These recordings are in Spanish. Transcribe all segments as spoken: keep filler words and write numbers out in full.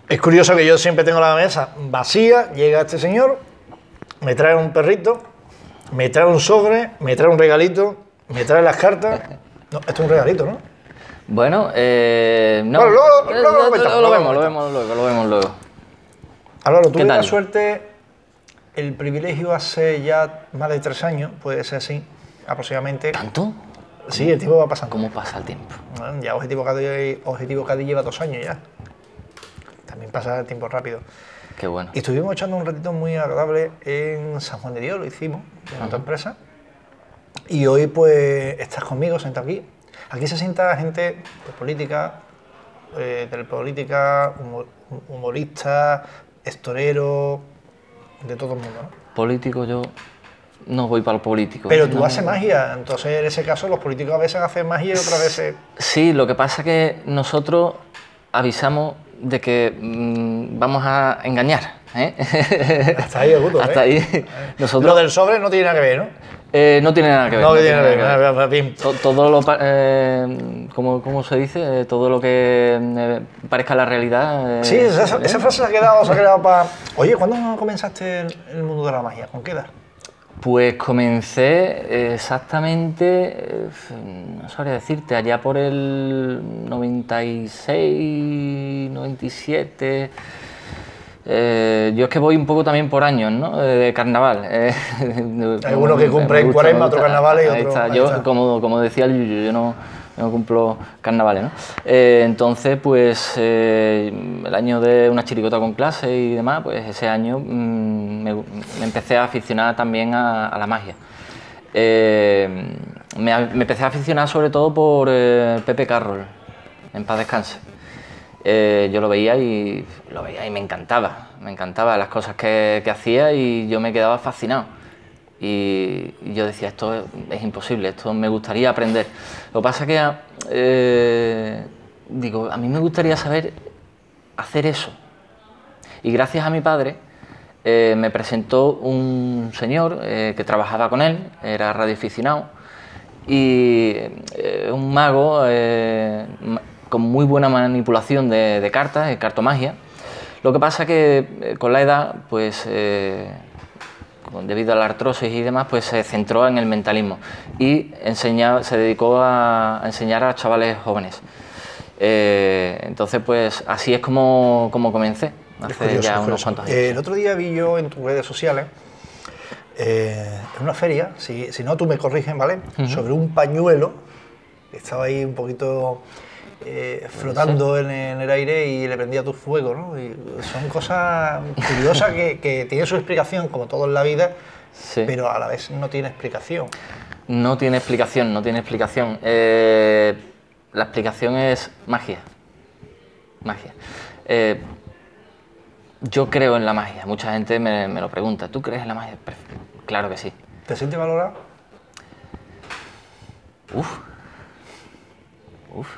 Es curioso que yo siempre tengo la mesa vacía, llega este señor, me trae un perrito, me trae un sobre, me trae un regalito, me trae las cartas. No, esto es un regalito, ¿no? Bueno, eh, no. Bueno, luego, Eh, luego lo lo, comentamos, lo luego vemos, lo lo vemos luego, lo vemos luego. Álvaro, tuve ¿Qué tal? la suerte, el privilegio hace ya más de tres años, puede ser así, aproximadamente. ¿Tanto? Sí, el tiempo va pasando. ¿Cómo pasa el tiempo? Bueno, ya Objetivo Cádiz, Objetivo Cádiz lleva dos años ya. También pasa el tiempo rápido. Qué bueno. Y estuvimos echando un ratito muy agradable en San Juan de Dios, lo hicimos, en otra empresa. Y hoy pues estás conmigo, sentado aquí. Aquí se sienta gente de política, eh, de política, humor, humorista, estorero, de todo el mundo, ¿no? Político, yo no voy para el político. Pero tú no. haces magia, entonces en ese caso los políticos a veces hacen magia y otras veces... Sí, lo que pasa es que nosotros avisamos de que mmm, vamos a engañar. ¿eh? Hasta ahí, Augusto, Hasta ¿eh? ahí. Nosotros, Lo del sobre no tiene nada que ver, ¿no? Eh, no tiene nada que ver. No, no tiene nada que nada ver. ver. To- Todo lo, pa- eh, ¿cómo, cómo se dice? Eh, Todo lo que eh, parezca la realidad. eh, Sí, esa, eh, esa frase se ha quedado, se ha quedado para... Oye, ¿cuándo comenzaste en el mundo de la magia? ¿Con qué edad? Pues comencé exactamente, eh, no sabría decirte, allá por el noventa y seis, noventa y siete. Eh, yo es que voy un poco también por años, ¿no? De, de carnaval. Eh, Hay uno que cumple en cuaresma, otro carnaval y ahí otro... Está. ahí Yo, está. Como, como decía el Yuyu, yo no, no cumplo carnavales, ¿no? Eh, entonces, pues, eh, el año de una chirigota con clase y demás, pues ese año mmm, me, me empecé a aficionar también a, a la magia. Eh, me, me empecé a aficionar sobre todo por eh, Pepe Carroll, en paz descanse. Eh, yo lo veía y lo veía y me encantaba, me encantaba las cosas que, que hacía y yo me quedaba fascinado. Y, y yo decía, esto es, es imposible, esto me gustaría aprender. Lo que pasa es que, eh, digo, a mí me gustaría saber hacer eso. Y gracias a mi padre eh, me presentó un señor eh, que trabajaba con él, era radioaficionado, y eh, un mago eh, con muy buena manipulación de, de cartas, de cartomagia. Lo que pasa que eh, con la edad, pues eh, debido a la artrosis y demás, pues se centró en el mentalismo y enseña, se dedicó a, a enseñar a chavales jóvenes. Eh, entonces, pues así es como, como comencé, hace curioso, ya es unos curioso. cuantos años. Eh, el otro día vi yo en tus redes sociales, eh, en una feria, si, si no tú me corrigen, ¿vale? Uh-huh. Sobre un pañuelo, que estaba ahí un poquito eh, flotando en, en el aire y le prendía tu fuego, ¿no? Y son cosas curiosas que, que tienen su explicación, como todo en la vida, Sí. pero a la vez no tiene explicación. No tiene explicación, no tiene explicación. Eh, la explicación es magia. Magia. Eh, yo creo en la magia. Mucha gente me, me lo pregunta. ¿Tú crees en la magia? Claro que sí. ¿Te sientes valorado? Uf. Uf.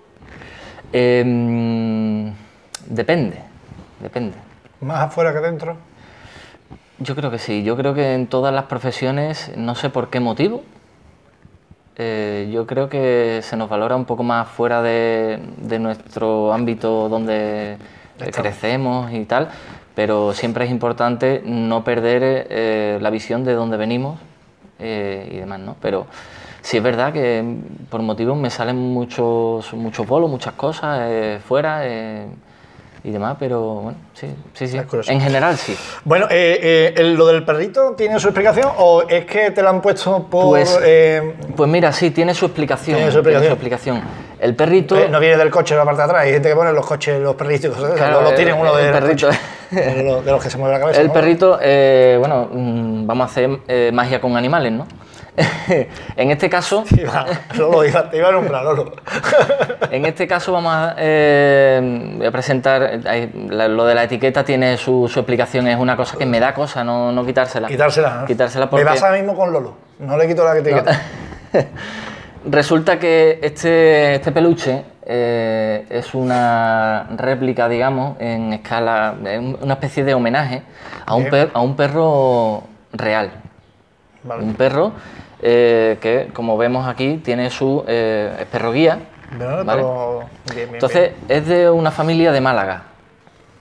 Eh, depende. Depende. ¿Más afuera que dentro? Yo creo que sí. Yo creo que en todas las profesiones, no sé por qué motivo, eh, yo creo que se nos valora un poco más fuera de, de nuestro ámbito donde eh, crecemos y tal, pero siempre es importante no perder eh, la visión de dónde venimos eh, y demás, ¿no? Pero sí es verdad que por motivos me salen muchos, muchos bolos, muchas cosas eh, fuera eh, y demás, pero bueno, sí, sí, sí. En general sí. Bueno, eh, eh, ¿lo del perrito tiene su explicación o es que te lo han puesto por...? Pues, eh, pues mira, sí, tiene su explicación. Tiene su explicación. Tiene su explicación. El perrito... Eh, no viene del coche, de la parte de atrás. Hay gente que pone los coches, los perritos. ¿sabes? Claro, no lo tienen uno de el los perrito. coches, de, los, de los que se mueve la cabeza. El ¿no? perrito, eh, bueno, mmm, vamos a hacer eh, magia con animales, ¿no? En este caso... Iba, Lolo, iba, te iba a nombrar, Lolo. En este caso vamos a, eh, voy a presentar, eh, la, lo de la etiqueta tiene su, su explicación, es una cosa que me da cosa no, no quitársela. Quitársela, ¿no? Quitársela porque... Me pasa ahora mismo con Lolo, no le quito la etiqueta. No. Resulta que este, este peluche eh, es una réplica, digamos, en escala, una especie de homenaje a un, per, a un perro real. Vale. Un perro eh, que, como vemos aquí, tiene su eh, es perro guía. Bueno, ¿vale? pero... bien, bien, Entonces, bien. es de una familia de Málaga.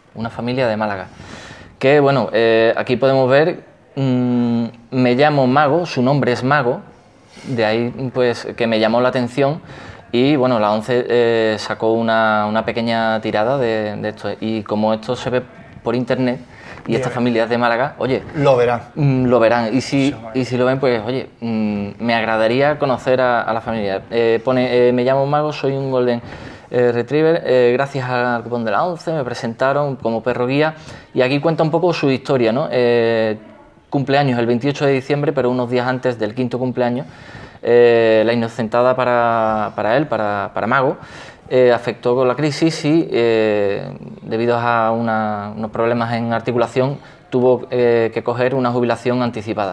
una familia de Málaga. Que bueno, eh, aquí podemos ver, mmm, me llamo Mago, su nombre es Mago, de ahí pues que me llamó la atención. Y bueno, la ONCE eh, sacó una, una pequeña tirada de, de esto. Y como esto se ve por internet y estas familias de Málaga, oye... Lo verán. Mmm, lo verán. Y si, y si lo ven, pues oye, mmm, me agradaría conocer a, a la familia. Eh, pone, eh, me llamo Mago, soy un Golden eh, Retriever. Eh, gracias al cupón de la ONCE me presentaron como perro guía. Y aquí cuenta un poco su historia, ¿no? Eh, cumpleaños el veintiocho de diciembre, pero unos días antes del quinto cumpleaños. Eh, la inocentada para, para él, para, para Mago, eh, afectó con la crisis y eh, debido a una, unos problemas en articulación tuvo eh, que coger una jubilación anticipada.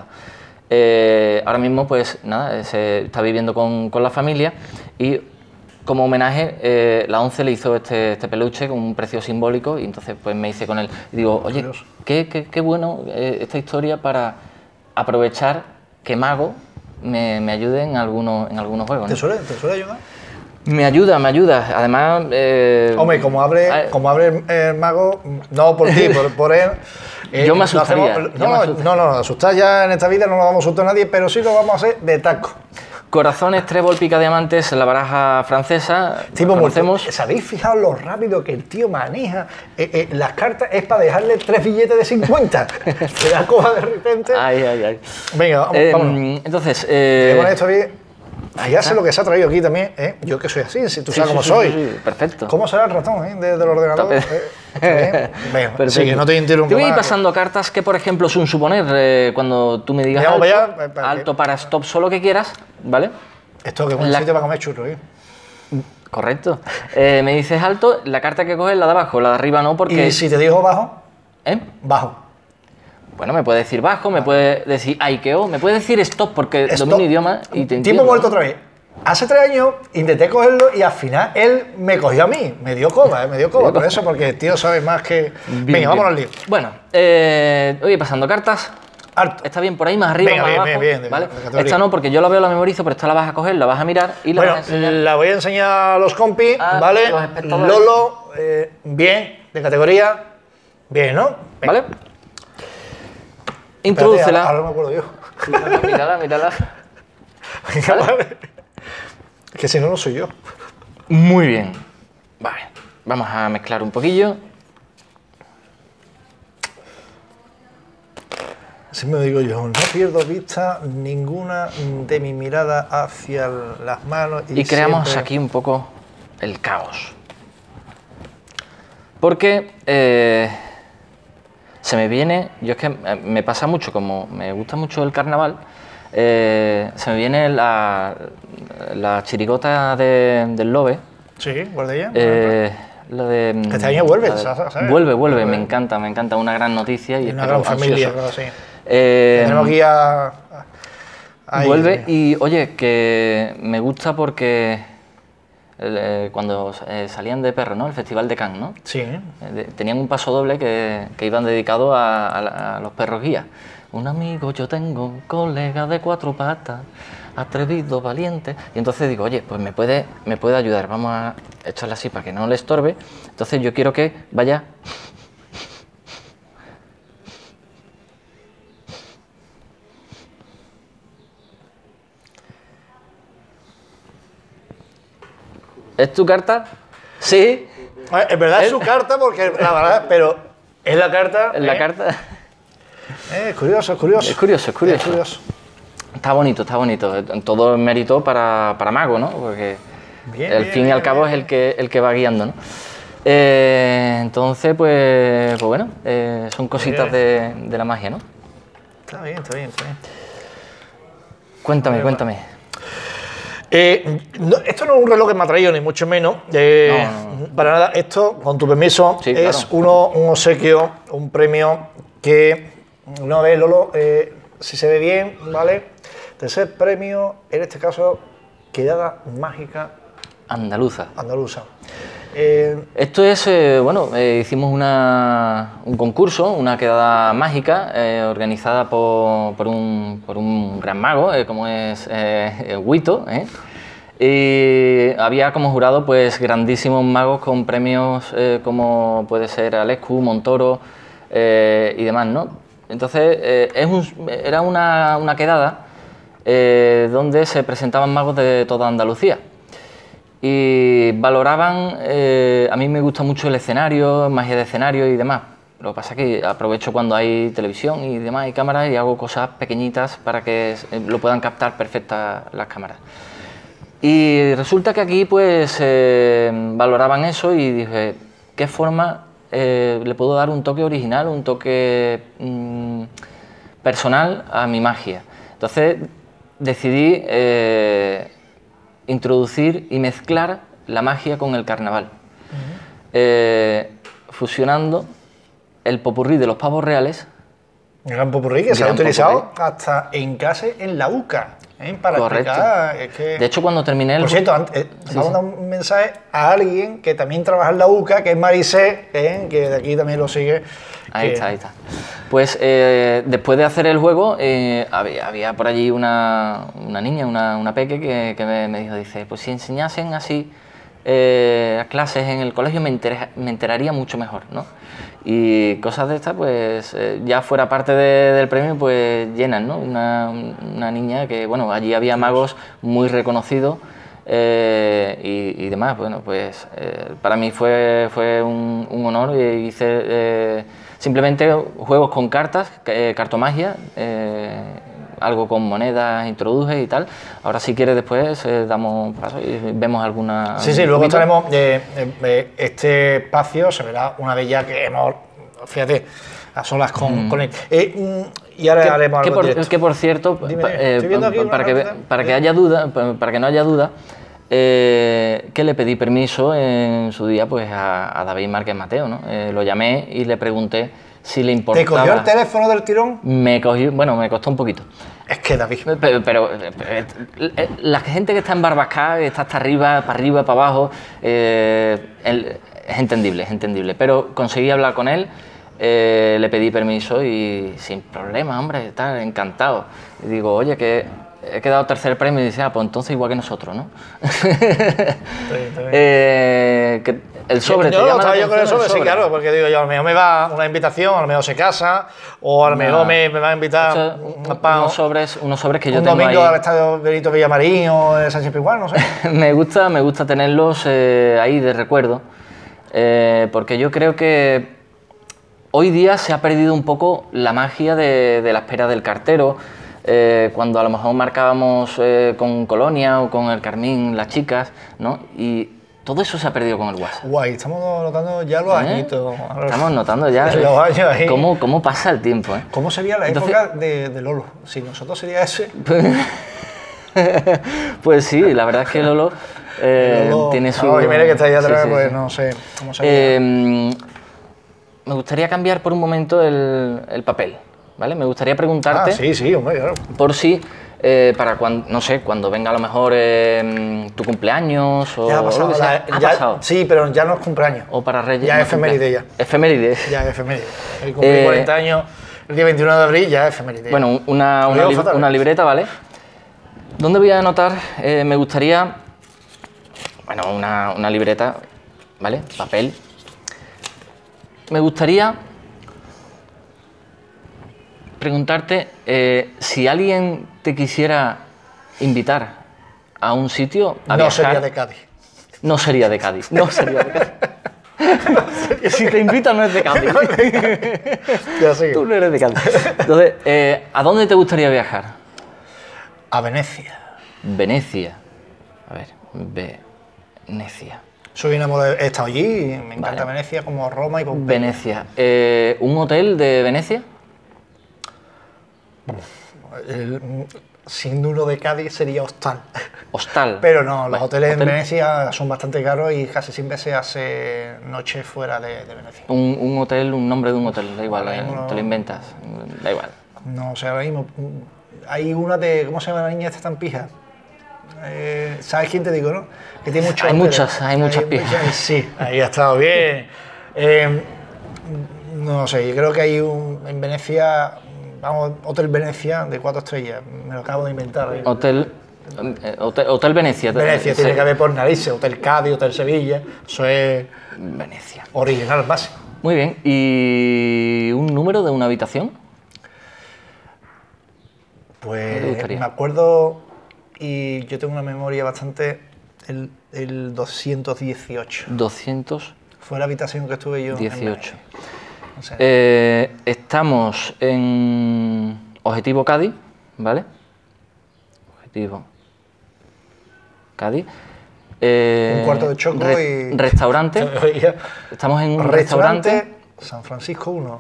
Eh, ahora mismo pues nada, se está viviendo con, con la familia y como homenaje eh, la ONCE le hizo este, este peluche con un precio simbólico y entonces pues me hice con él y digo, oye, qué, qué, qué bueno eh, esta historia para aprovechar que Mago Me, me ayude en algunos, en algunos juegos, ¿no? ¿Te suele, ¿Te suele ayudar? Me ayuda, me ayuda. Además... Eh, Hombre, como abre, eh, como abre el Mago, no por ti, por, por él... Eh, yo me asustaría. Hacemos, yo no, me asustaría. no, no, asustar ya en esta vida no nos vamos a asustar a nadie, pero sí lo vamos a hacer de taco. Corazones, trébol, pica diamantes, la baraja francesa, tipo conocemos. ¿Sabéis fijado lo rápido que el tío maneja? Eh, eh, las cartas es para dejarle tres billetes de cincuenta. Se da coja de repente. Ay, ay, ay. Venga, vamos. Eh, vámonos. Entonces, eh, con esto bien. Fíjate lo que se ha traído aquí también, ¿eh? Yo que soy así, si tú sí, sabes sí, cómo sí, soy. Sí, sí, perfecto. ¿Cómo será el ratón eh, de, del ordenador? Eh, Venga, sí, que no te interrumpo. Te voy a ir más. pasando cartas que, por ejemplo, son suponer, eh, cuando tú me digas Ya, alto, vaya, para alto para stop, solo que quieras, ¿vale? Esto que es un La... sitio para comer churros, ¿eh? Correcto. Eh, me dices alto, la carta que coges la de abajo, la de arriba no, porque... ¿Y si te digo bajo? ¿Eh? Bajo. Bueno, me puede decir bajo, me puede decir aikeo, me puede decir stop, porque Stop. domino idioma y te entiendo. Tipo muerto otra vez. Hace tres años intenté cogerlo y al final él me cogió a mí. Me dio coba, ¿eh? Me dio coba por eso, porque el tío sabe más que... Bien, Venga, vámonos al bien. lío. Bueno, eh, oye, pasando cartas. Alto. Está bien por ahí, más arriba, Venga, más bien, abajo, bien, bien, ¿vale? de categoría. Esta no, porque yo la veo, la memorizo, pero esta la vas a coger, la vas a mirar y la Bueno, vas a enseñar. la voy a enseñar a los compis, Ah, ¿vale? los espectadores. Lolo, eh, bien, de categoría, bien, ¿no? Venga. ¿Vale? Introdúcela. Ahora, ahora no me acuerdo yo. Mírala, mírala. Venga, vale. Es que si no, no soy yo. Muy bien. Vale, vamos a mezclar un poquillo. Así me digo yo, no pierdo vista ninguna de mi mirada hacia las manos. Y, Y creamos siempre... aquí un poco el caos. Porque eh, se me viene, yo es que me pasa mucho, como me gusta mucho el carnaval, eh, se me viene la, la chirigota de, del Lobe. Sí, guarda Eh, lo de, este año vuelve, de, ¿sabes? Vuelve, vuelve, me encanta, me encanta, una gran noticia y una espero, gran familia, ansioso. claro, sí. Eh, Tenemos aquí a... a- ahí, vuelve sí. y oye, que me gusta porque eh, cuando eh, salían de Perro, ¿no? El Festival de Cannes, ¿no? Sí, Eh, de- Tenían un paso doble que, que iban dedicado a, a la- a los perros guías. Un amigo yo tengo, un colega de cuatro patas, atrevido, valiente. Y entonces digo, oye, pues me puede, me puede ayudar, vamos a echarle así para que no le estorbe. Entonces yo quiero que vaya... ¿Es tu carta? Sí. Ah, en verdad es ¿Eh? su carta, porque la verdad, pero es la carta. ¿Es la ¿eh? carta? Eh, es curioso, es curioso. Es curioso, es curioso. Es curioso. Está bonito, está bonito. Todo es mérito para, para Mago, ¿no? Porque Bien, al bien, fin y bien, al cabo bien. es el que, el que va guiando, ¿no? Eh, entonces, pues, pues bueno, eh, son cositas de, de la magia, ¿no? Está bien, está bien, está bien. Cuéntame, Vale, cuéntame. Eh, no, esto no es un reloj que me ha traído, ni mucho menos. Eh, No, no, Para nada, esto, con tu permiso, Sí, es claro. uno, un obsequio, un premio que, no ves, Lolo, eh, si se ve bien, ¿vale? Tercer premio, en este caso, quedada mágica Andaluza. andaluza. Eh, Esto es, eh, bueno, eh, hicimos una, un concurso, una quedada mágica eh, organizada por, por, un, por un gran mago, eh, como es eh, Huito, ¿eh? Y había como jurado pues grandísimos magos con premios eh, como puede ser Alescu, Montoro eh, y demás, ¿no? Entonces eh, es un, era una, una quedada eh, donde se presentaban magos de toda Andalucía y valoraban, eh, a mí me gusta mucho el escenario, magia de escenario y demás. Lo que pasa es que aprovecho cuando hay televisión y demás y cámaras y hago cosas pequeñitas para que lo puedan captar perfectas las cámaras. Y resulta que aquí pues eh, valoraban eso y dije, ¿qué forma eh, le puedo dar un toque original, un toque mmm, personal a mi magia? Entonces decidí eh, introducir y mezclar la magia con el carnaval, uh-huh. eh, fusionando el popurrí de los pavos reales. El gran popurrí que se ha utilizado popurrí. Hasta en clase en la U C A. ¿Eh? Para Correcto. explicar, es que... De hecho, cuando terminé el... Por cierto, antes, eh, sí, vamos sí. a dar un mensaje a alguien que también trabaja en la U C A, que es Maricé, ¿eh? que de aquí también lo sigue. Ahí que... está, ahí está. Pues eh, después de hacer el juego, eh, había, había por allí una, una niña, una, una peque, que, que me, me dijo, dice, pues si enseñasen así eh, las clases en el colegio me, enter, me enteraría mucho mejor, ¿no? Y cosas de estas, pues eh, ya fuera parte de, del premio, pues llenan, ¿no? Una, una niña que, bueno, allí había magos muy reconocidos eh, y, y demás. Bueno, pues eh, para mí fue, fue un, un honor y hice eh, simplemente juegos con cartas, eh, cartomagia, eh, algo con monedas introduje y tal. Ahora si quieres después eh, damos paso y vemos alguna... Sí, sí, luego estaremos, eh, eh, este espacio se verá una vez ya que hemos, fíjate, a solas con, mm. con él. Eh, y ahora que, haremos que algo por, directo. Que por cierto, Dime, pa, eh, para, que, para que haya duda, para que no haya duda, eh, que le pedí permiso en su día pues a, a David Márquez Mateo, ¿no? Eh, lo llamé y le pregunté si le importaba... ¿Te cogió el teléfono del tirón? Me cogió, bueno, me costó un poquito. Es que David... Pero, pero, pero la gente que está en Barbasca, que está hasta arriba, para arriba, para abajo, eh, él, es entendible, es entendible. Pero conseguí hablar con él, eh, le pedí permiso y sin problema, hombre, está encantado. Y digo, oye, que he quedado tercer premio y dice, ah, pues entonces igual que nosotros, ¿no? Está bien, está bien. eh, que el sobre, yo, te llama yo con el sobre, sí, claro, porque digo yo, a lo mejor me va una invitación, a lo mejor se casa, o a lo mejor no, me, me va a invitar hecho, un, un, unos, sobres, unos sobres que yo un tengo domingo ahí. al estadio Benito Villamarín o de Sánchez Pizjuán, no sé. me gusta, me gusta tenerlos eh, ahí de recuerdo, eh, porque yo creo que hoy día se ha perdido un poco la magia de, de la espera del cartero. Eh, cuando a lo mejor marcábamos eh, con Colonia o con el Carmín las chicas, ¿no? Y todo eso se ha perdido con el WhatsApp. Guay, estamos notando ya los ¿Eh? añitos. Estamos notando ya los años ahí. Cómo, cómo pasa el tiempo. ¿eh? ¿Cómo sería la Entonces, época de, de Lolo? Si nosotros sería ese. Pues sí, la verdad es que Lolo, eh, Lolo tiene su... No, y mira que está ahí atrás, sí, sí, pues sí. no sé cómo sería. Eh, me gustaría cambiar por un momento el, el papel. ¿Vale? Me gustaría preguntarte, ah, sí, sí, hombre, claro. por si, eh, para cuando, no sé, cuando venga a lo mejor eh, tu cumpleaños o ya ha pasado, lo que sea. la, ¿Ha ya, pasado? Sí, pero ya no es cumpleaños. O para Reyes. Ya no es efeméride ya. Efeméride. Ya es efeméride. El cumple eh, cuarenta años, el día veintiuno de abril, ya es efeméride. Bueno, una, una, li una libreta, ¿vale? ¿Dónde voy a anotar? Eh, me gustaría, bueno, una, una libreta, ¿vale? Papel. Me gustaría preguntarte eh, si alguien te quisiera invitar a un sitio a no viajar, sería de Cádiz. No sería de Cádiz. No sería de Cádiz. No si te invitan no es de Cádiz. No es de Cádiz. Ya sigue. Tú no eres de Cádiz. Entonces, eh, ¿a dónde te gustaría viajar? A Venecia. Venecia. A ver, Venecia. Soy enamorado, he estado allí, me encanta vale. Venecia como Roma y Pompeya. Venecia. Eh, ¿Un hotel de Venecia? El, siendo uno de Cádiz sería hostal. Hostal. Pero no, los vale. hoteles Hotel. en Venecia son bastante caros y casi siempre se hace noche fuera de, de Venecia. Un, un hotel, un nombre de un hotel, da igual, vale, eh, no, te lo inventas, da igual. No, o sea, ahora mismo hay una de, ¿cómo se llama la niña esta tan pija? Eh, ¿Sabes quién te digo, no? Que tiene muchos hay hoteles. muchas, hay muchas pijas. Sí, ahí ha estado bien. Eh, no sé, yo creo que hay un, en Venecia... Vamos, Hotel Venecia de cuatro estrellas, me lo acabo de inventar. ¿eh? Hotel Hotel, Hotel Venecia. Venecia, tiene que haber por narices, Hotel Cádiz, Hotel Sevilla, eso es Venecia. Original, básico. Muy bien, ¿y un número de una habitación? Pues me acuerdo, y yo tengo una memoria bastante, el, el doscientos dieciocho. doscientos. Fue la habitación que estuve yo. dieciocho. No sé. eh, estamos en Objetivo Cádiz, ¿vale? Objetivo Cádiz. Eh, un cuarto de choco re y... Restaurante. Estamos en un restaurante. restaurante. San Francisco uno.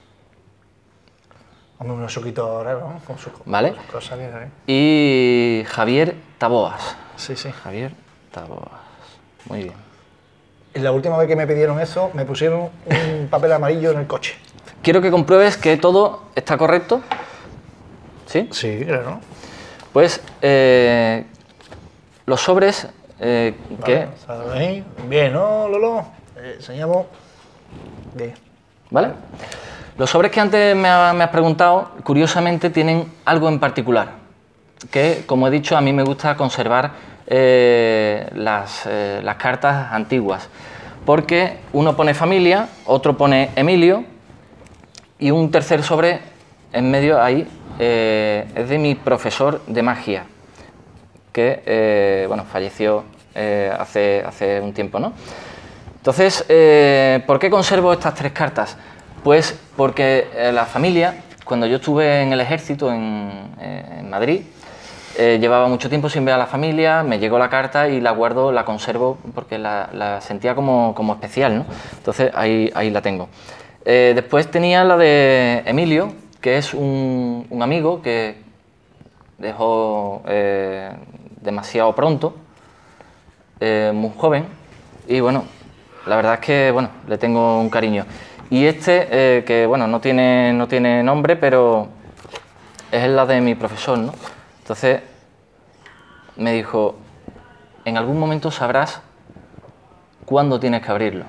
Hombre, unos choquitos ahora, ¿no? Con sus ¿Vale? con sus cosas bien, ¿eh? Y Javier Taboas. Sí, sí. Javier Taboas. Muy bien. Y la última vez que me pidieron eso, me pusieron un papel amarillo en el coche. Quiero que compruebes que todo está correcto. ¿Sí? Sí, claro. Pues eh, los sobres eh, que... Vale, bien, ¿no, Lolo? Eh, enseñamos. Bien. ¿Vale? Los sobres que antes me, ha, me has preguntado, curiosamente, tienen algo en particular. Que, como he dicho, a mí me gusta conservar eh, las, eh, las cartas antiguas. Porque uno pone familia, otro pone Emilio y un tercer sobre en medio ahí eh, es de mi profesor de magia, que eh, bueno, falleció eh, hace, hace un tiempo, ¿no? Entonces, eh, ¿por qué conservo estas tres cartas? Pues porque eh, la familia, cuando yo estuve en el ejército en, eh, en Madrid, eh, llevaba mucho tiempo sin ver a la familia, me llegó la carta y la guardo, la conservo porque la, la sentía como, como especial, ¿no? Entonces ahí, ahí la tengo. Eh, después tenía la de Emilio, que es un, un amigo que dejó eh, demasiado pronto, eh, muy joven, y bueno, la verdad es que bueno, le tengo un cariño. Y este, eh, que bueno, no tiene, no tiene nombre, pero es la de mi profesor, ¿no? Entonces me dijo, en algún momento sabrás cuándo tienes que abrirlo.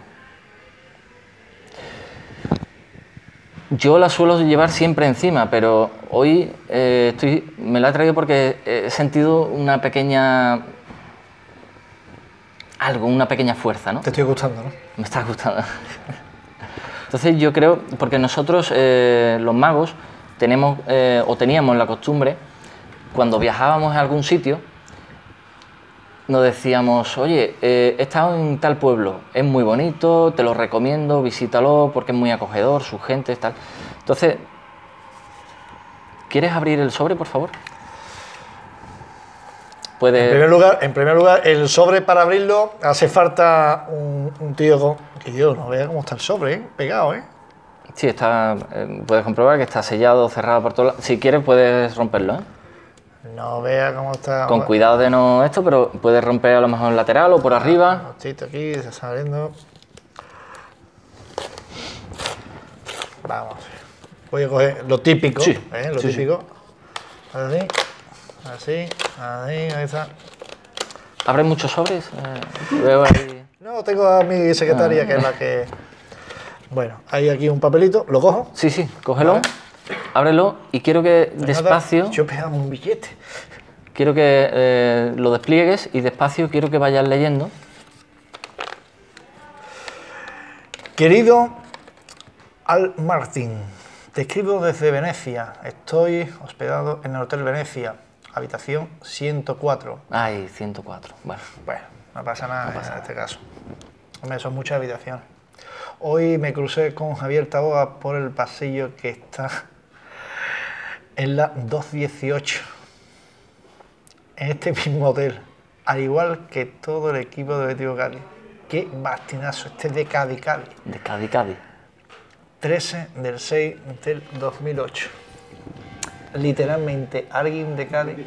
Yo la suelo llevar siempre encima, pero hoy eh, estoy, me la he traído porque he sentido una pequeña... algo, una pequeña fuerza, ¿no? Te estoy gustando, ¿no? Me está gustando. Entonces yo creo, porque nosotros eh, los magos tenemos eh, o teníamos la costumbre, cuando viajábamos a algún sitio, nos decíamos, oye, eh, he estado en tal pueblo, es muy bonito, te lo recomiendo, visítalo porque es muy acogedor, su gente, tal. Entonces, ¿quieres abrir el sobre, por favor? Puede... En primer lugar, en primer lugar, el sobre para abrirlo hace falta un, un tío con... Que Dios, no vea cómo está el sobre, ¿eh? Pegado, ¿eh? Sí, está, eh, puedes comprobar que está sellado, cerrado por todos lados. Si quieres puedes romperlo, ¿eh? No vea cómo está... Con cuidado de no esto, pero puedes romper a lo mejor el lateral o por arriba. Esto aquí, se está saliendo. Vamos. Voy a coger lo típico, Sí, ¿eh? Lo sí, típico. Así, así, así, ahí está. ¿Abres muchos sobres? Eh, veo ahí... No, tengo a mi secretaria Ah. que es la que... Bueno, hay aquí un papelito, lo cojo. Sí, sí, cógelo, Vale. ábrelo y quiero que despacio, Yo pegaba un billete. quiero que eh, lo despliegues y despacio quiero que vayas leyendo. Querido Al Martín, te escribo desde Venecia. Estoy hospedado en el Hotel Venecia, habitación ciento cuatro. Ay, ciento cuatro, bueno. Bueno, no pasa nada en este caso. Hombre, son muchas habitaciones. Hoy me crucé con Javier Taboa por el pasillo que está en la doscientos dieciocho, en este mismo hotel, al igual que todo el equipo de Betis Cádiz. Qué bastinazo, este es de Cádiz, Cádiz. De Cádiz, Cádiz. trece del seis del dos mil ocho. Literalmente, alguien de Cádiz.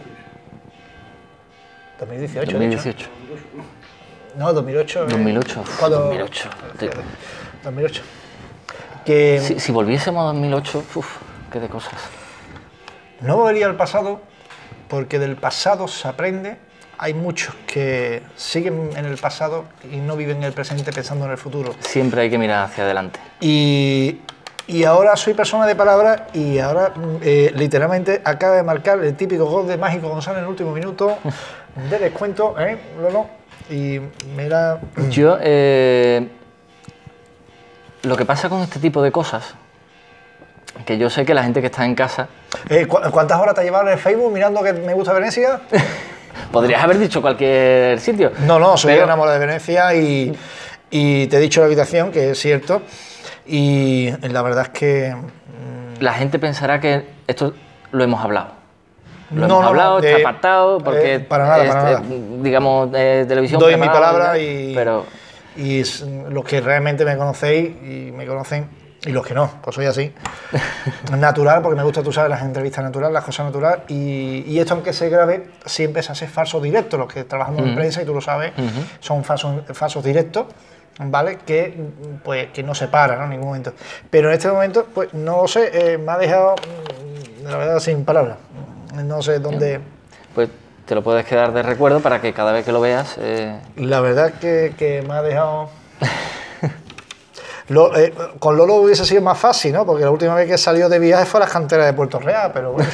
dos mil dieciocho, dos mil de hecho. dieciocho. No, dos mil ocho. dos mil ocho. Cuando- dos mil ocho. Fíjate, dos mil ocho. Que Si, si volviésemos a dos mil ocho, uff, qué de cosas. no volvería al pasado, porque del pasado se aprende. Hay muchos que siguen en el pasado y no viven en el presente pensando en el futuro. Siempre hay que mirar hacia adelante. Y y ahora soy persona de palabra y ahora eh, literalmente acaba de marcar el típico gol de Mágico González en el último minuto de descuento, ¿eh, Lolo? Y mira... Yo, eh, lo que pasa con este tipo de cosas, que yo sé que la gente que está en casa... Eh, ¿cu ¿Cuántas horas te has llevado en el Facebook mirando que me gusta Venecia? Podrías haber dicho cualquier sitio. No, no, soy pero... enamorado de Venecia y, y te he dicho la habitación, que es cierto, y la verdad es que... Mmm... La gente pensará que esto lo hemos hablado. Lo no, hemos no, hablado, de, está apartado, porque... Eh, para nada, es, para nada. Digamos, de televisión... Doy mi palabra y, pero... y los que realmente me conocéis y me conocen, y los que no, pues soy así. Natural, porque me gusta, tú sabes, las entrevistas naturales, las cosas naturales, y, y esto, aunque se grabe, siempre se hace falso directo. Los que trabajamos uh-huh. en prensa, y tú lo sabes, uh-huh. son falsos, falsos directos, ¿vale? Que, pues, que no se para, ¿no? En ningún momento. Pero en este momento, pues, no lo sé, eh, me ha dejado, la verdad, sin palabras. No sé dónde... Pues te lo puedes quedar de recuerdo para que cada vez que lo veas... Eh... La verdad que, que me ha dejado... Lo, eh, con Lolo hubiese sido más fácil, ¿no? Porque la última vez que salió de viaje fue a las canteras de Puerto Real, pero bueno.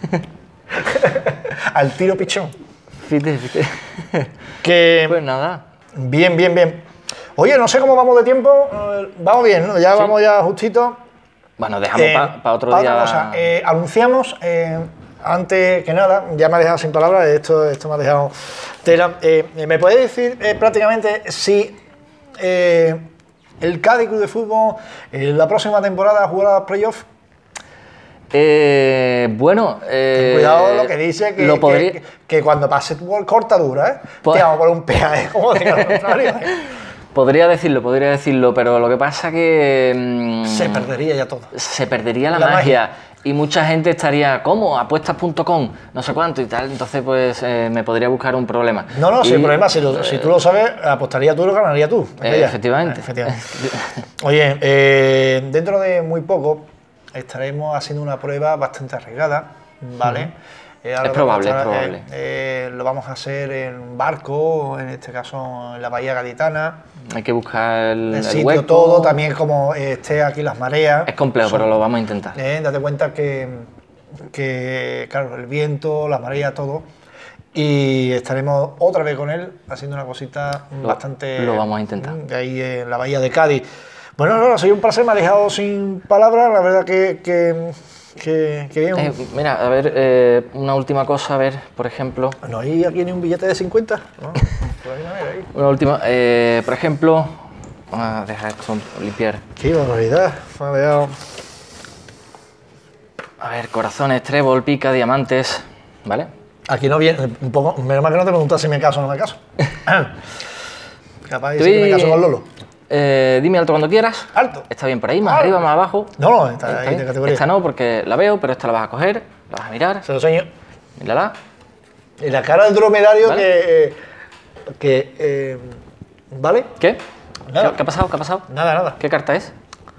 Al tiro pichón. Fíjate, fíjate. Que... Pues nada. Bien, bien, bien. Oye, no sé cómo vamos de tiempo. Vamos bien, ¿no? Ya ¿sí? Vamos ya justito. Bueno, dejamos eh, para pa otro pa día... Otra cosa. Eh, anunciamos... Eh, Antes que nada, ya me ha dejado sin palabras, esto, esto me ha dejado tela. Eh, ¿Me puedes decir eh, prácticamente si eh, el Cádiz Club de Fútbol eh, la próxima temporada jugará a playoff? Eh, bueno... Eh, Ten cuidado lo que dice, que, lo podría... que, que cuando pase por cortadura, ¿eh? Pues... te vamos a poner un peaje, como diga lo contrario. ¿eh? Podría decirlo, podría decirlo, pero lo que pasa que... Mmm, se perdería ya todo. Se perdería la, la magia. magia. Y mucha gente estaría, ¿cómo? Apuestas punto com, no sé cuánto y tal, entonces pues eh, me podría buscar un problema. No, no, y, sin problema, si, lo, eh, si tú lo sabes, apostaría tú y lo ganaría tú. Eh, efectivamente. Eh, efectivamente. Oye, eh, dentro de muy poco estaremos haciendo una prueba bastante arriesgada, ¿vale? Uh-huh. Eh, es probable, estar, es probable. Eh, eh, lo vamos a hacer en un barco, en este caso en la Bahía Gaditana. Hay que buscar el, el, el sitio, hueco. todo, también como esté aquí las mareas. Es complejo, son, pero lo vamos a intentar. Eh, date cuenta que, que, claro, el viento, la marea, todo. Y estaremos otra vez con él haciendo una cosita lo, bastante... Lo vamos a intentar. De ahí en la Bahía de Cádiz. Bueno, no, no, soy un placer, me ha dejado sin palabras, la verdad que... que Que, que bien. Eh, mira, a ver, eh, una última cosa, a ver, por ejemplo... ¿No hay aquí ni un billete de cincuenta? No, por ahí, ahí. Una última, eh, por ejemplo... Ah, deja esto limpiar. Qué barbaridad, me ha dejado... A ver, corazones, trébol, pica, diamantes, ¿vale? Aquí no viene, un poco, menos mal que no te preguntas si me caso o no me caso. Capaz de decir que me caso con Lolo. Eh, dime alto cuando quieras. Alto. Está bien por ahí, más alto. arriba, más abajo. No, no, está, está ahí de categoría. Esta no, porque la veo, pero esta la vas a coger, la vas a mirar. Se lo enseño. Mírala. Y la cara del dromedario, ¿vale? que... que eh, ¿vale? ¿Qué? Nada. ¿Qué, ¿Qué ha pasado? ¿Qué ha pasado? Nada, nada. ¿Qué carta es?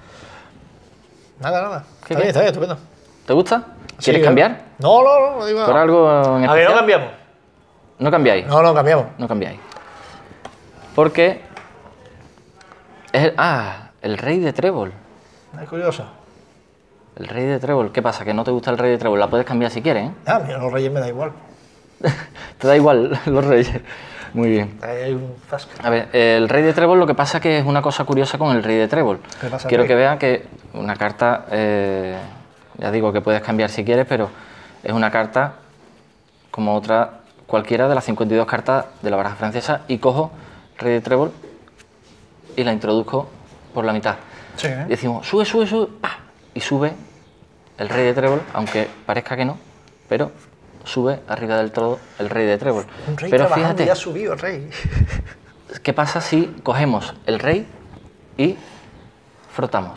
Nada, nada. ¿Qué, está qué? bien, está bien, estupendo. ¿Te gusta? Sí, ¿Quieres claro. cambiar? No, no, no, no digo ¿Por algo en especial? A ver, no cambiamos. ¿No cambiáis? No, no cambiamos. No cambiáis. Porque... Es el, ah, el rey de trébol. Es curioso. El rey de trébol. ¿Qué pasa? ¿Que no te gusta el rey de trébol? La puedes cambiar si quieres, ¿eh? Ah, mira, los reyes me da igual. Te da igual los reyes. Muy bien. Hay un zasca. A ver, el rey de trébol, lo que pasa que es una cosa curiosa con el rey de trébol. ¿Qué pasa, Quiero rey? que vean que una carta, eh, ya digo que puedes cambiar si quieres, pero es una carta como otra cualquiera de las cincuenta y dos cartas de la baraja francesa y cojo rey de trébol y la introduzco por la mitad. Sí, ¿eh? Y decimos, sube, sube, sube, ¡pah! Y sube el rey de trébol, aunque parezca que no, pero sube arriba del todo el rey de trébol. Un rey pero trabajando fíjate, ya ha subido el rey. ¿qué pasa si cogemos el rey y frotamos?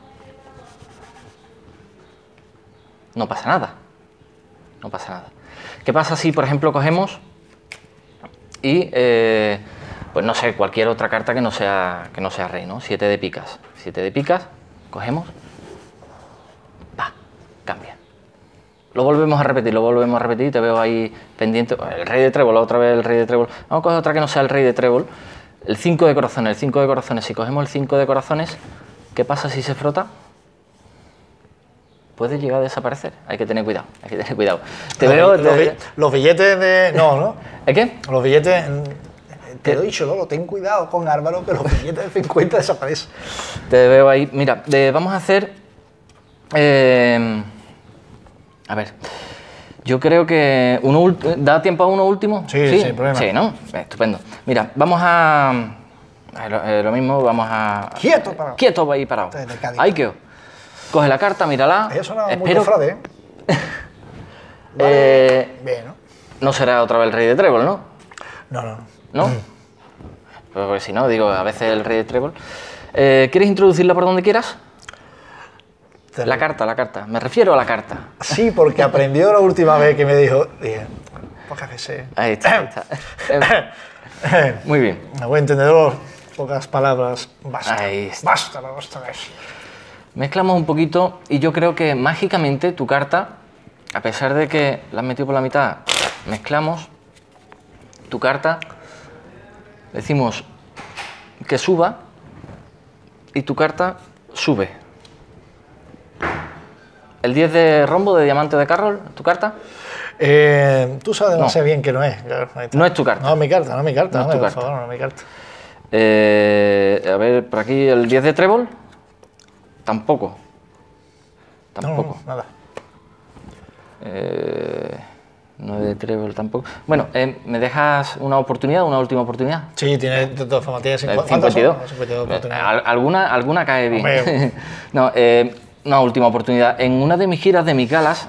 No pasa nada. No pasa nada. ¿Qué pasa si, por ejemplo, cogemos y, eh, pues no sé, cualquier otra carta que no sea, que no sea rey, ¿no? Siete de picas. Siete de picas, cogemos, ¡pa! Cambia. Lo volvemos a repetir, lo volvemos a repetir, te veo ahí pendiente. El rey de trébol, otra vez el rey de trébol. Vamos a coger otra que no sea el rey de trébol. El cinco de corazones, el cinco de corazones. Si cogemos el cinco de corazones, ¿qué pasa si se frota? puede llegar a desaparecer. Hay que tener cuidado, hay que tener cuidado. Te los, veo... los, te... los billetes de... No, ¿no? ¿Es qué? Los billetes... Te lo he dicho, Lolo, ten cuidado con Álvaro, que los billetes de cincuenta desaparecen. Te veo ahí. Mira, eh, vamos a hacer... Eh, a ver... Yo creo que... Uno, ¿Da tiempo a uno último? Sí, sí, sin problema. Sí, ¿no? Estupendo. Mira, vamos a... a lo, eh, lo mismo, vamos a... Quieto, parado. Quieto, ahí parado. Ahí quedó. Coge la carta, mírala. Eso suena Espero... muy cofrade, ¿eh? Vale. eh Bien, ¿no? No será otra vez el rey de trébol, ¿no? No, no. ¿No? Mm. Pues porque si no, digo, a veces el rey de trébol. Eh, ¿Quieres introducirla por donde quieras? Te la lo... carta, la carta. Me refiero a la carta. Sí, porque aprendió la última vez que me dijo... Dije, pocas veces... Ahí está, ahí está. Muy bien. Me voy a entender pocas palabras. Basta. Ahí está. Basta, basta. Mezclamos un poquito y yo creo que mágicamente tu carta, a pesar de que la has metido por la mitad, mezclamos tu carta, decimos que suba y tu carta sube. ¿El diez de rombo de diamante de Carroll, tu carta? Eh, tú sabes demasiado no. bien que no es. No es tu carta. No es mi carta, no es mi carta. No, no es tu por carta. favor, no es mi carta. Eh, a ver, por aquí el diez de trébol. Tampoco. Tampoco. No, no, nada. Eh, nueve de trébol tampoco. Bueno, eh, ¿me dejas una oportunidad, una última oportunidad? Sí, tiene, de todas formas, tiene cincuenta, cincuenta y dos. cincuenta y dos oportunidades. ¿Alguna, alguna cae bien. No, eh, una última oportunidad. En una de mis giras de mis galas,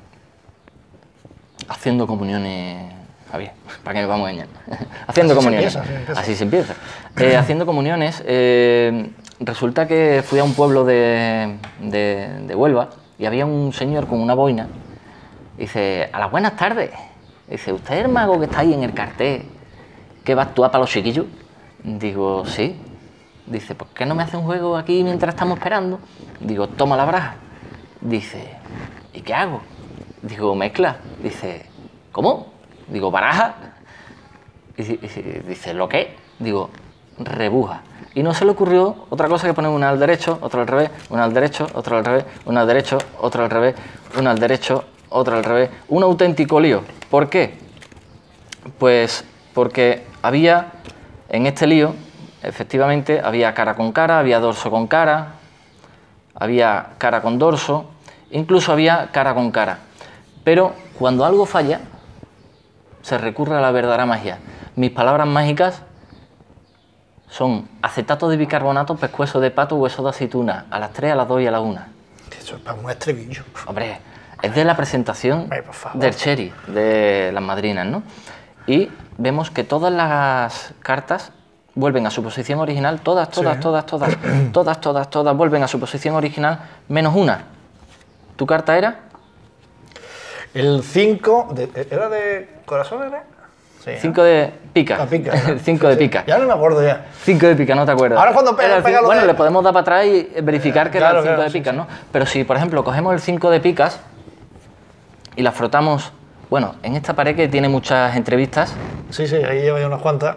haciendo comuniones... Javier, ¿para qué me vamos a engañar? Haciendo así comuniones. Se empieza, así empieza. Así se empieza. Eh, haciendo comuniones, eh, resulta que fui a un pueblo de, de, de Huelva y había un señor con una boina. Dice, a las buenas tardes. Dice, ¿usted es el mago que está ahí en el cartel que va a actuar para los chiquillos? Digo, sí. Dice, ¿por qué no me hace un juego aquí mientras estamos esperando? Digo, toma la baraja. Dice, ¿y qué hago? Digo, mezcla. Dice, ¿cómo? Digo, baraja. Y dice, ¿lo qué? Digo, rebuja. Y no se le ocurrió otra cosa que poner una al derecho, otra al revés, una al derecho, otra al revés, una al derecho, otra al revés, una al derecho, otra al revés. Un auténtico lío. ¿Por qué? Pues porque había, en este lío, efectivamente, había cara con cara, había dorso con cara, había cara con dorso, incluso había cara con cara. Pero cuando algo falla, se recurre a la verdadera magia. Mis palabras mágicas son acetato de bicarbonato, pescuezo de pato, hueso de aceituna, a las tres, a las dos y a la una. Eso es para un estribillo. Hombre, es de la presentación Ay, por favor. del Cherry, de las madrinas, ¿no? Y vemos que todas las cartas vuelven a su posición original, todas, todas, Sí. todas, todas, todas, todas, todas vuelven a su posición original, menos una. ¿Tu carta era? El cinco, de, ¿era de corazón, era? Sí, cinco de pica. Ah, pica. cinco de pica. Ya no me acuerdo ya. cinco de pica, no te acuerdas. Ahora cuando pega- Era el pega cinco- lo Bueno, de- le podemos dar para atrás y verificar que Claro, era el cinco claro, de sí, picas, sí. ¿no? Pero si, por ejemplo, cogemos el cinco de picas y la frotamos, bueno, en esta pared que tiene muchas entrevistas, Sí, sí, ahí lleva ya unas cuantas.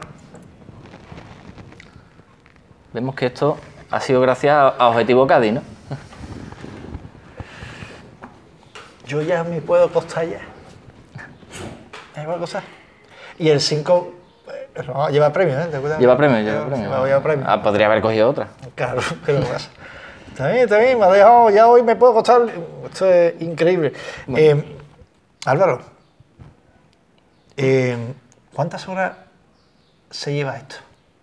vemos que esto ha sido gracias a a Objetivo Cádiz, ¿no? Yo ya me puedo costar ya. Me puedo costar. Y el cinco no, lleva premio, ¿eh? ¿Te acuerdas? Lleva premio, lleva premio. Lleva, lleva premio. Ah, podría haber cogido otra. Claro, ¿qué me pasa? Está bien, está bien, me ha dejado, ya hoy me puedo costar. Esto es increíble. Eh, Álvaro, eh, ¿cuántas horas se lleva esto?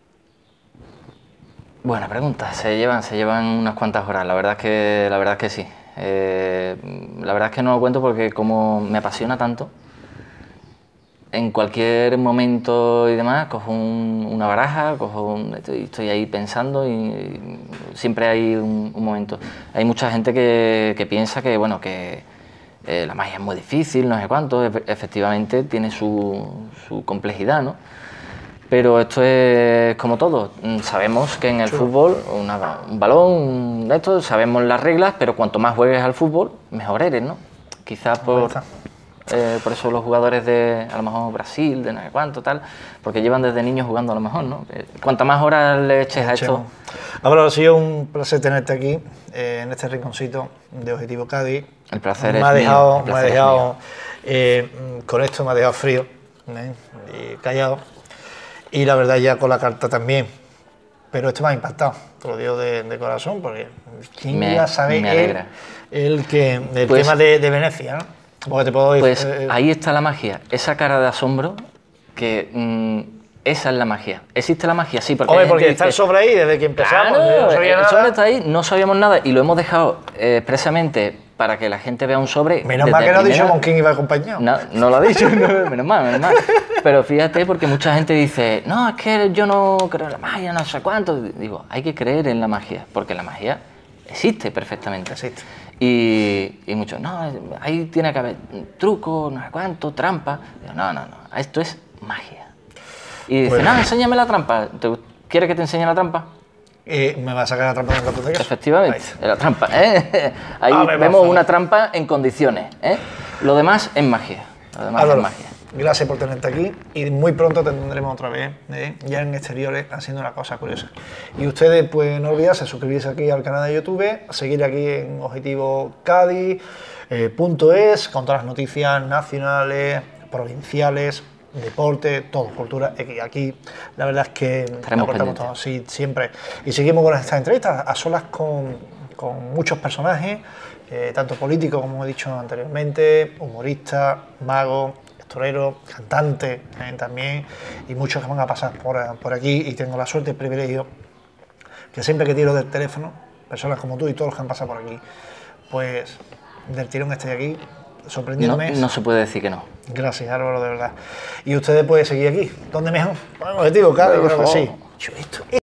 Buena pregunta. Se llevan, se llevan unas cuantas horas. La verdad es que, la verdad es que sí. Eh, la verdad es que no lo cuento porque como me apasiona tanto, en cualquier momento y demás cojo un- una baraja, cojo un- estoy, estoy ahí pensando y, y siempre hay un, un momento. Hay mucha gente que, que piensa que bueno que eh, la magia es muy difícil, no sé cuánto. Efe- Efectivamente tiene su, su complejidad, ¿no? Pero esto es como todo. Mm, Sabemos que en el fútbol, una- un balón, un de esto, sabemos las reglas, pero cuanto más juegues al fútbol, mejor eres, ¿no? Quizás Ahí por... está. Eh, por eso los jugadores de, a lo mejor, Brasil, de no sé cuánto, tal, porque llevan desde niños jugando a lo mejor, ¿no? Eh, Cuanta más horas le eches a esto... Álvaro, ha sido un placer tenerte aquí, eh, en este rinconcito de Objetivo Cádiz. El placer me es ha dejado, mío. El me ha dejado eh, con esto me ha dejado frío, ¿eh? Y callado. Y la verdad ya con la carta también. Pero esto me ha impactado, te lo digo de, de corazón, porque quién Me- ya sabe me el, alegra. el, que, el Pues- tema de, de Venecia, ¿no? Porque te puedo Pues eh, ahí está la magia, esa cara de asombro, que mm, esa es la magia. ¿Existe la magia? Sí, porque, Hombre, hay porque gente está el dice, sobre ahí desde que empezamos. claro, yo no sabía el nada. sobre está ahí, no sabíamos nada y lo hemos dejado eh, expresamente para que la gente vea un sobre. Menos desde mal que no ha dicho primera- con quién iba acompañado. No, no lo ha dicho, no, menos mal, menos mal. Pero fíjate, porque mucha gente dice, no, es que yo no creo en la magia, no sé cuánto. Digo, hay que creer en la magia, porque la magia existe perfectamente. Existe. Y, y muchos, no, ahí tiene que haber truco, no sé cuánto, trampa. Digo, no, no, no, esto es magia. Y dice, Pues- no, enséñame la trampa. ¿Te gust- ¿Quieres que te enseñe la trampa? Eh, me va a sacar la trampa de un gato de queso. Efectivamente, Ahí. la trampa. ¿eh? Ahí A ver, vemos por favor. una trampa en condiciones. ¿eh? Lo demás es magia. Lo demás Álvaro, es magia. gracias por tenerte aquí y muy pronto te tendremos otra vez, ¿eh? Ya en exteriores, haciendo una cosa curiosa. Y ustedes, pues no olvidarse, suscribirse aquí al canal de YouTube, seguir aquí en Objetivo Cádiz, eh, punto es, con todas las noticias nacionales, provinciales, deporte, todo, cultura. Aquí, aquí la verdad es que Estaremos aportamos pendientes. todo, sí, siempre. Y seguimos con estas entrevistas a solas con, con muchos personajes, eh, tanto políticos, como he dicho anteriormente, humoristas, magos, toreros, cantantes eh, también, y muchos que van a pasar por, por aquí. Y tengo la suerte y el privilegio que siempre que tiro del teléfono, personas como tú y todos los que han pasado por aquí, pues del tirón estoy aquí, No, sorprendiéndome. no se puede decir que no. Gracias, Álvaro, de verdad. Y ustedes pueden seguir aquí. ¿Dónde mejor? Bueno, Objetivo Cádiz, Por creo que favor. sí. Yo, esto,